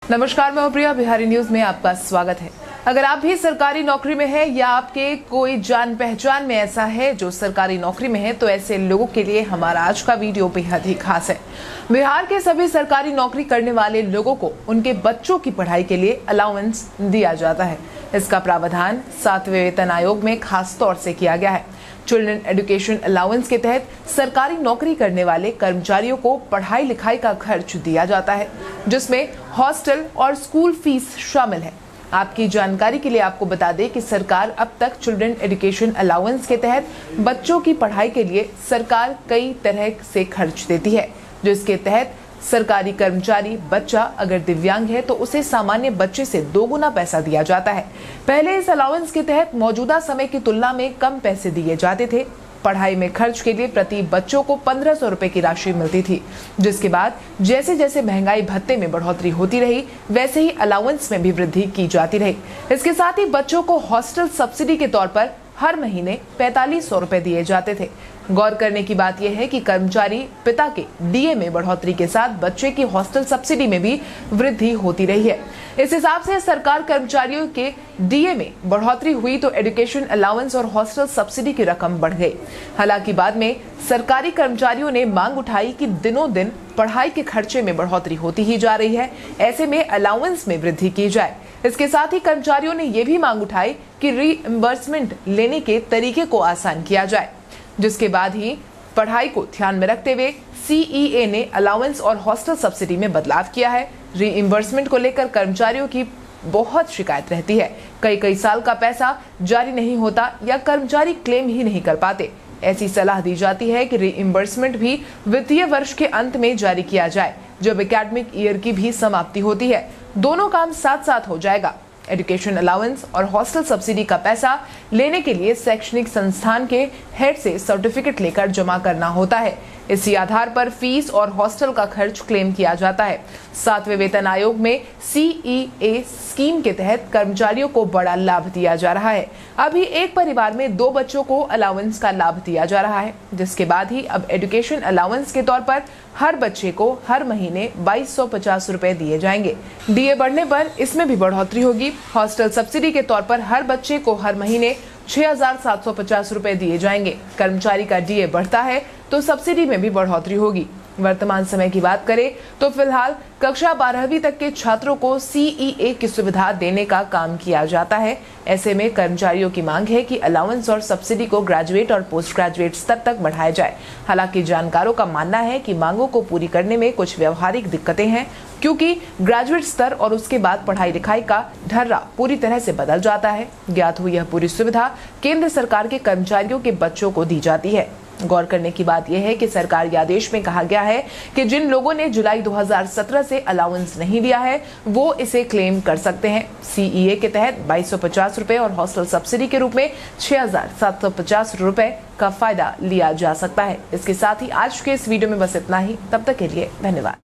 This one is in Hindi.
नमस्कार, मैं प्रिया, बिहारी न्यूज में आपका स्वागत है। अगर आप भी सरकारी नौकरी में हैं या आपके कोई जान पहचान में ऐसा है जो सरकारी नौकरी में है, तो ऐसे लोगों के लिए हमारा आज का वीडियो बेहद ही खास है। बिहार के सभी सरकारी नौकरी करने वाले लोगों को उनके बच्चों की पढ़ाई के लिए अलाउंस दिया जाता है। इसका प्रावधान 7वें वेतन आयोग में खास तौर से किया गया है। चिल्ड्रन एजुकेशन अलाउंस के तहत सरकारी नौकरी करने वाले कर्मचारियों को पढ़ाई लिखाई का खर्च दिया जाता है, जिसमें हॉस्टल और स्कूल फीस शामिल है। आपकी जानकारी के लिए आपको बता दें कि सरकार अब तक चिल्ड्रन एजुकेशन अलाउंस के तहत बच्चों की पढ़ाई के लिए सरकार कई तरह से खर्च देती है, जिसके तहत सरकारी कर्मचारी बच्चा अगर दिव्यांग है तो उसे सामान्य बच्चे से 2 गुना पैसा दिया जाता है। पहले इस अलाउंस के तहत मौजूदा समय की तुलना में कम पैसे दिए जाते थे। पढ़ाई में खर्च के लिए प्रति बच्चों को 1500 रुपए की राशि मिलती थी, जिसके बाद जैसे जैसे महंगाई भत्ते में बढ़ोतरी होती रही, वैसे ही अलाउंस में भी वृद्धि की जाती रही। इसके साथ ही बच्चों को हॉस्टल सब्सिडी के तौर पर हर महीने 4500 रुपए दिए जाते थे। गौर करने की बात यह है कि कर्मचारी पिता के डीए में बढ़ोतरी के साथ बच्चे की हॉस्टल सब्सिडी में भी वृद्धि होती रही है। इस हिसाब से सरकार कर्मचारियों के डीए में बढ़ोतरी हुई तो एजुकेशन अलाउंस और हॉस्टल सब्सिडी की रकम बढ़ गई। हालांकि बाद में सरकारी कर्मचारियों ने मांग उठाई कि दिनों दिन पढ़ाई के खर्चे में बढ़ोतरी होती ही जा रही है, ऐसे में अलाउंस में वृद्धि की जाए। इसके साथ ही कर्मचारियों ने ये भी मांग उठाई कि रीइंबर्समेंट लेने के तरीके को आसान किया जाए, जिसके बाद ही पढ़ाई को ध्यान में रखते हुए सीईए ने अलाउंस और हॉस्टल सब्सिडी में बदलाव किया है। रीइंबर्समेंट को लेकर कर्मचारियों की बहुत शिकायत रहती है। कई साल का पैसा जारी नहीं होता या कर्मचारी क्लेम ही नहीं कर पाते। ऐसी सलाह दी जाती है कि रीइंबर्समेंट भी वित्तीय वर्ष के अंत में जारी किया जाए, जब एकेडमिक ईयर की भी समाप्ति होती है। दोनों काम साथ साथ हो जाएगा। एजुकेशन अलाउंस और हॉस्टल सब्सिडी का पैसा लेने के लिए शैक्षणिक संस्थान के हेड से सर्टिफिकेट लेकर जमा करना होता है। इसी आधार पर फीस और हॉस्टल का खर्च क्लेम किया जाता है। 7वें वेतन आयोग में सीईए स्कीम के तहत कर्मचारियों को बड़ा लाभ दिया जा रहा है। अभी एक परिवार में 2 बच्चों को अलाउंस का लाभ दिया जा रहा है, जिसके बाद ही अब एजुकेशन अलाउंस के तौर पर हर बच्चे को हर महीने 2250 रुपए दिए जाएंगे। डीए बढ़ने पर इसमें भी बढ़ोतरी होगी। हॉस्टल सब्सिडी के तौर पर हर बच्चे को हर महीने 6750 रुपए दिए जाएंगे। कर्मचारी का डीए बढ़ता है तो सब्सिडी में भी बढ़ोतरी होगी। वर्तमान समय की बात करें तो फिलहाल कक्षा 12वीं तक के छात्रों को सीईए की सुविधा देने का काम किया जाता है। ऐसे में कर्मचारियों की मांग है कि अलाउंस और सब्सिडी को ग्रेजुएट और पोस्ट ग्रेजुएट स्तर तक बढ़ाया जाए। हालांकि जानकारों का मानना है कि मांगों को पूरी करने में कुछ व्यवहारिक दिक्कतें हैं, क्योंकि ग्रेजुएट स्तर और उसके बाद पढ़ाई लिखाई का ढर्रा पूरी तरह से बदल जाता है। ज्ञात हुई यह पूरी सुविधा केंद्र सरकार के कर्मचारियों के बच्चों को दी जाती है। गौर करने की बात यह है कि सरकारी आदेश में कहा गया है कि जिन लोगों ने जुलाई 2017 से अलाउंस नहीं लिया है वो इसे क्लेम कर सकते हैं। सीईए के तहत 2250 रुपए और हॉस्टल सब्सिडी के रूप में 6750 रुपए का फायदा लिया जा सकता है। इसके साथ ही आज के इस वीडियो में बस इतना ही। तब तक के लिए धन्यवाद।